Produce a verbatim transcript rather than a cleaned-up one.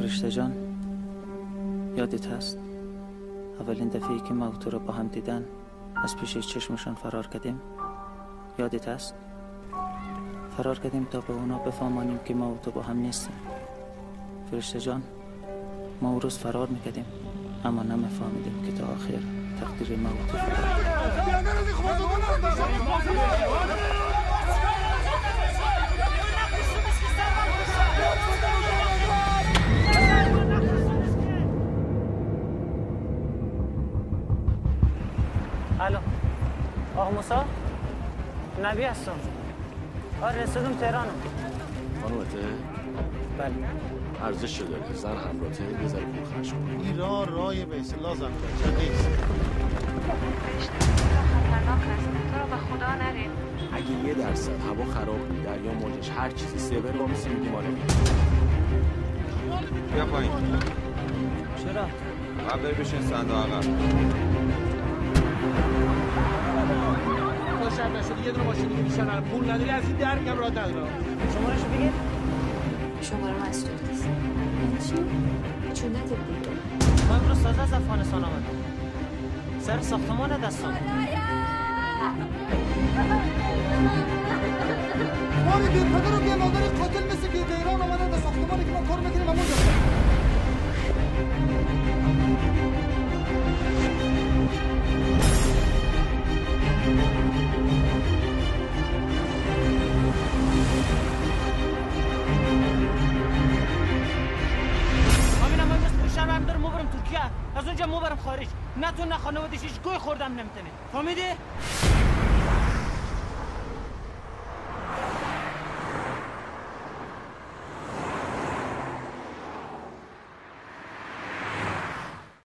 فرشته جان، یادت هست اولین دفعه که ما و تو رو با هم دیدن از پیش چشمشان فرار کردیم؟ یادت هست؟ فرار کردیم تا به اونا بفهمانیم که ما و تو با هم نیستیم. فرشته جان، ما اون روز فرار میکردیم اما نمیفهمیدیم که تا آخر تقدیر ما و تو فرار. الو آقا موسی؟ نبی هستم. آره رسیدم تهرانم. خانومته؟ بله. ارزش داره زن همراته یه ذره پول خرج کن. این راه رای به اصطلاح زن بچه نیست. خطرناک هست. تو رو به خدا نرین. اگه یه درصد هوا خراب بود دریا موجش هر چیزی سیبر با میسی میگیم آره میگیم. بیا پایین. چرا؟ قبل بری بشین صندوق عقب. تا شب نشده یه دونه ماشین دیگه میشنن پول نداری از این درک هم راه نداره. شمارهشو بگیر. شماره مسئول نیست. این چی؟ چونت دیگه. ما امروز تازه از افغانستان آمدم. سر ساختمان دستم. ماری بیر پدر و بیر مادر قاتل مثل که ایران آمدن به ساختمانی که ما کار میکنیم همون جا. شرم دارم مبرم ترکیه از اونجا مبرم خارج نه تو نه خانواده‌اش هیچ گوی خوردم نمیتونه فهمیدی؟